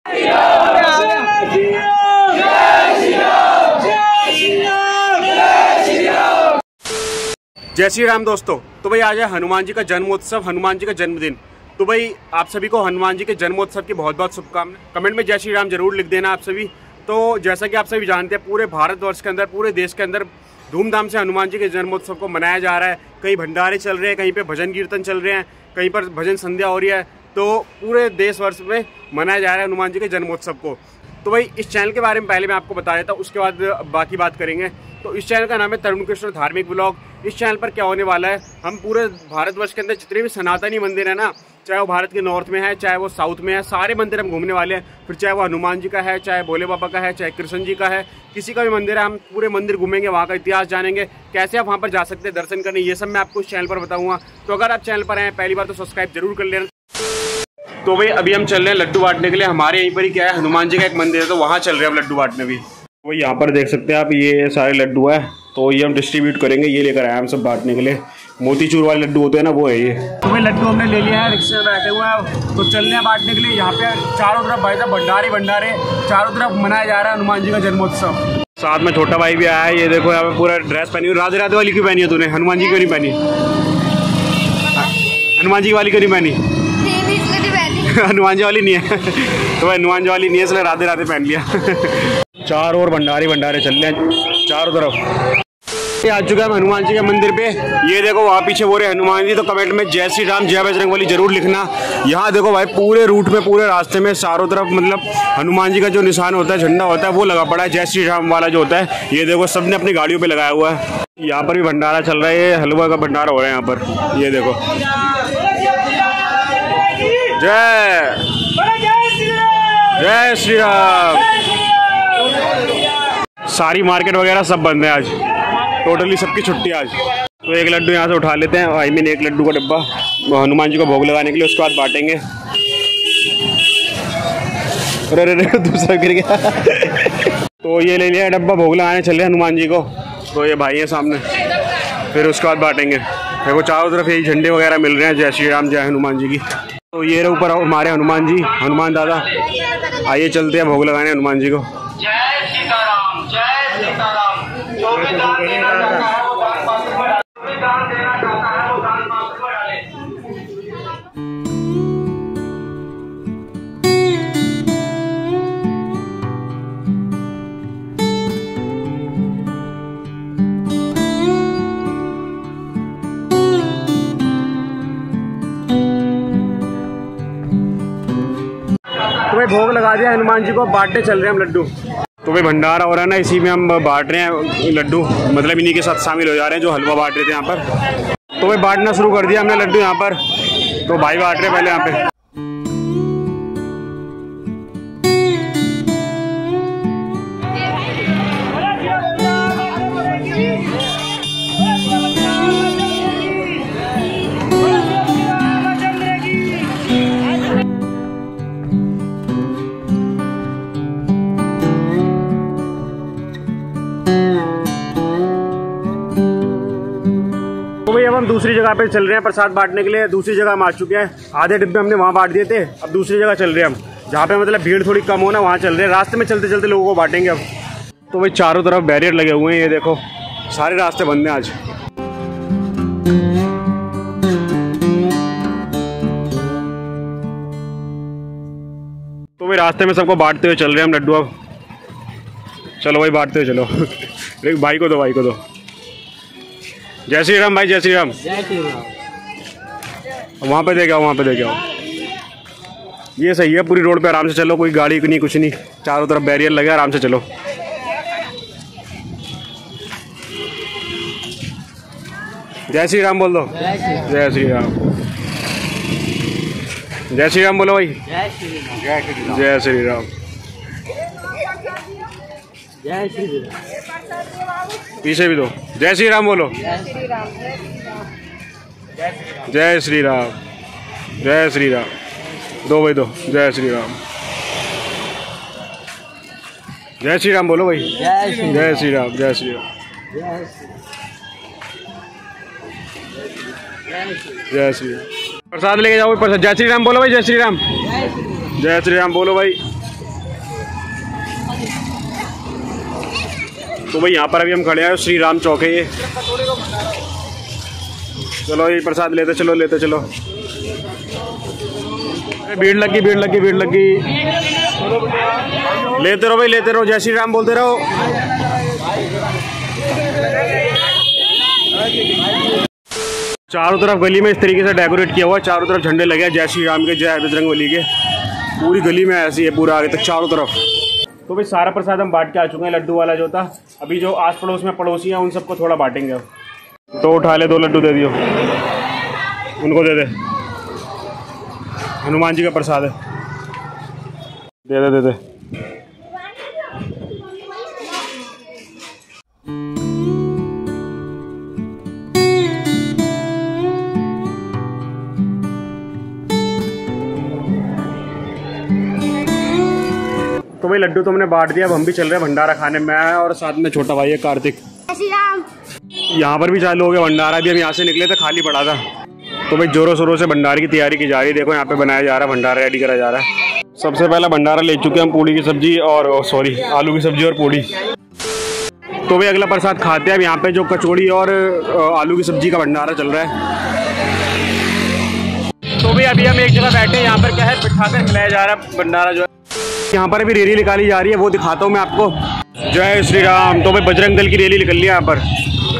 जय श्री राम दोस्तों। तो भाई आज है हनुमान जी का जन्मोत्सव, हनुमान जी का जन्मदिन। तो भाई आप सभी को हनुमान जी के जन्मोत्सव की बहुत बहुत शुभकामनाएं। कमेंट में जय श्री राम जरूर लिख देना आप सभी। तो जैसा कि आप सभी जानते हैं, पूरे भारतवर्ष के अंदर, पूरे देश के अंदर धूमधाम से हनुमान जी के जन्मोत्सव को मनाया जा रहा है। कहीं भंडारे चल रहे हैं, कहीं पे भजन कीर्तन चल रहे हैं, कहीं पर भजन संध्या हो रही है। तो पूरे देश वर्ष में मनाया जा रहा है हनुमान जी के जन्मोत्सव को। तो भाई इस चैनल के बारे में पहले मैं आपको बता देता हूँ, उसके बाद बाकी बात करेंगे। तो इस चैनल का नाम है तरुण कृष्ण धार्मिक ब्लॉग। इस चैनल पर क्या होने वाला है, हम पूरे भारतवर्ष के अंदर जितने भी सनातनी मंदिर है ना, चाहे वो भारत के नॉर्थ में है, चाहे वो साउथ में है, सारे मंदिर हम घूमने वाले हैं। फिर चाहे वो हनुमान जी का है, चाहे भोले बाबा का है, चाहे कृष्ण जी का है, किसी का भी मंदिर है, हम पूरे मंदिर घूमेंगे, वहाँ का इतिहास जानेंगे, कैसे आप वहाँ पर जा सकते हैं दर्शन करने, ये सब मैं आपको इस चैनल पर बताऊँगा। तो अगर आप चैनल पर आए पहली बार तो सब्सक्राइब जरूर कर लेना। तो भाई अभी हम चल रहे हैं लड्डू बांटने के लिए। हमारे यहीं पर ही क्या है, हनुमान जी का एक मंदिर है, तो वहाँ चल रहे हैं हम लड्डू बांटने भी। वो यहाँ पर देख सकते हैं आप, ये सारे लड्डू है, तो ये हम डिस्ट्रीब्यूट करेंगे। ये लेकर आए हम सब बांटने के लिए। मोतीचूर वाले लड्डू होते हैं ना, वो है ये। तो भाई लड्डू हमने ले लिया है, रिक्शे में बैठे हुए हैं, तो चल रहे हैं बांटने के लिए। यहाँ पे चारों तरफ भाई साहब भंडारे चारों तरफ मनाया जा रहा है हनुमान जी का जन्मोत्सव। साथ में छोटा भाई भी आया है। ये देखो यहाँ पे पूरा ड्रेस पहनी हुई। राधे राधे वाली क्यों पहनी है तूने, हनुमान जी क्यों नहीं पहनी? हनुमान जी वाली क्यों नहीं पहनी? हनुमान जी वाली नहीं है तो भाई हनुमान जी वाली नहीं है, इसलिए राधे राधे पहन लिया। चारों ओर भंडारे चल रहे हैं चारों तरफ। आ चुका है हनुमान जी के मंदिर पे। ये देखो वहाँ पीछे वो रहे हनुमान जी। तो कमेंट में जय श्री राम जय बजरंगबली जरूर लिखना। यहाँ देखो भाई पूरे रूट में, पूरे रास्ते में चारों तरफ मतलब हनुमान जी का जो निशान होता है, झंडा होता है, वो लगा पड़ा है, जय श्री राम वाला जो होता है। ये देखो सबने अपनी गाड़ियों पे लगाया हुआ है। यहाँ पर भी भंडारा चल रहा है, ये हलवा का भंडारा हो रहा है यहाँ पर। ये देखो जय श्री राम। सारी मार्केट वगैरह सब बंद है आज, टोटली सबकी छुट्टी आज। तो एक लड्डू यहाँ से उठा लेते हैं, आई मीन एक लड्डू का डब्बा हनुमान जी को भोग लगाने के लिए, उसके बाद बांटेंगे। अरे दूसरा गिर गया तो ये ले लिया डब्बा, भोग लगाने चले हनुमान जी को। तो ये भाई है सामने, फिर उसके बाद बांटेंगे। देखो चारों तरफ यही झंडे वगैरह मिल रहे हैं, जय श्री राम जय हनुमान जी की। तो ये रहे ऊपर हमारे हनुमान जी, हनुमान दादा। आइए चलते हैं भोग लगाने हनुमान जी को। जय सीताराम जय सीताराम। जो भी दान देना चाहता है वो दान पात्र में डाले, जो भी दान देना चाहता है वो दान पात्र में डाले। तो भाई भोग लगा दिया हनुमान जी को, बांटने चल रहे हैं हम लड्डू। तो भाई भंडारा हो रहा है ना, इसी में हम बांट रहे हैं लड्डू, मतलब इन्हीं के साथ शामिल हो जा रहे हैं जो हलवा बांट रहे थे यहाँ पर। तो भाई बांटना शुरू कर दिया हमने लड्डू यहाँ पर। तो भाई बांट रहे हैं पहले यहाँ पे। तो भाई अब हम दूसरी जगह पे चल रहे हैं प्रसाद बांटने के लिए। दूसरी जगह हम आ चुके हैं, आधे डिब्बे हमने वहाँ बांट दिए थे। अब दूसरी जगह चल रहे हैं हम, जहाँ पे मतलब भीड़ थोड़ी कम हो ना, वहाँ चल रहे हैं। रास्ते में चलते चलते लोगों को बांटेंगे अब। तो भाई चारों तरफ बैरियर लगे हुए हैं, ये देखो सारे रास्ते बंद हैं आज। तो भाई रास्ते में सबको बांटते हुए चल रहे हैं हम लड्डू। अब चलो भाई बांटते हुए चलो। भाई को दो, भाई को दो। जय श्री राम भाई, जय श्री राम। जय श्री राम। वहाँ पे देखे आओ, वहाँ पे देखे आओ। ये सही है, पूरी रोड पे आराम से चलो, कोई गाड़ी नहीं, कुछ नहीं, चारों तरफ बैरियर लगे, आराम से चलो। जय श्री राम बोल दो। जय श्री राम। जय श्री राम बोलो भाई। जय श्री राम। जय श्री राम। जय श्री राम। पीछे भी दो। जय श्री राम बोलो। जय श्री राम। जय श्री राम। दो भाई दो। जय श्री राम। जय श्री राम बोलो भाई। जय श्री जय श्री राम। जय श्री राम। जय श्री राम। प्रसाद लेके जाओ प्रसाद। जय श्री राम बोलो भाई। जय श्री राम। जय श्री राम बोलो भाई। तो भाई यहाँ पर अभी हम खड़े हैं, श्री राम चौक है ये। चलो ये प्रसाद लेते चलो, लेते चलो। भीड़ लगी, भीड़ लगी, भीड़ लगी। लेते रहो भाई, लेते रहो, जय श्री राम बोलते रहो। चारों तरफ गली में इस तरीके से डेकोरेट किया हुआ है, चारों तरफ झंडे लगे हैं जय श्री राम के, जय बजरंगबली के। पूरी गली में ऐसी है, पूरा आगे तक चारों तरफ। तो भाई सारा प्रसाद हम बांट के आ चुके हैं, लड्डू वाला जो था। अभी जो आस पड़ोस में पड़ोसी हैं उन सबको थोड़ा बांटेंगे। तो उठा ले, 2 लड्डू दे दियो, उनको दे दे। हनुमान जी का प्रसाद है, दे दे, दे दे। तो भाई लड्डू तो हमने बांट दिया, अब हम भी चल रहे हैं भंडारा खाने में, और साथ में छोटा भाई है कार्तिक। यहाँ पर भी चालू हो गया भंडारा, भी हम यहाँ से निकले थे, खाली पड़ा था। तो भाई जोरों शोरों से भंडारे की तैयारी की जा रही है। देखो यहाँ पे बनाया जा रहा है भंडारा, रेडी करा जा रहा है। सबसे पहला भंडारा ले चुके हैं हम, पूड़ी की सब्जी और सॉरी आलू की सब्जी और पूड़ी। तो भाई अगला प्रसाद खाते हैं। अब यहाँ पे जो कचौड़ी और आलू की सब्जी का भंडारा चल रहा है। तो भाई अभी हम एक जगह बैठे हैं, यहाँ पर क्या है, बिठा कर खिलाया जा रहा है भंडारा जो है। यहाँ पर भी रैली निकाली जा रही है, वो दिखाता हूँ मैं आपको। जय श्री राम। तो भाई बजरंग दल की रैली निकल रही है यहाँ पर।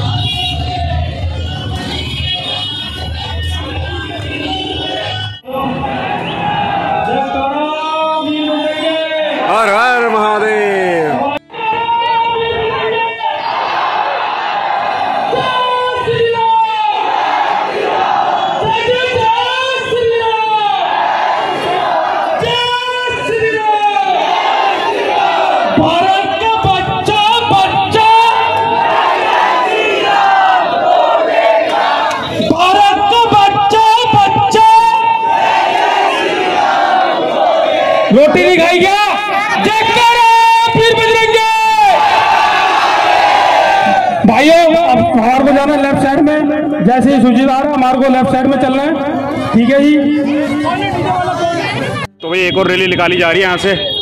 हर हर महादेव। रोटी नहीं खाई क्या? फिर बजरंगे भाइयों, अब हमारे को जाना लेफ्ट साइड में। जैसे ही सूची आ रहा है हमारे को लेफ्ट साइड में चलना है, ठीक है जी। तो भाई एक और रैली निकाली जा रही है यहाँ से।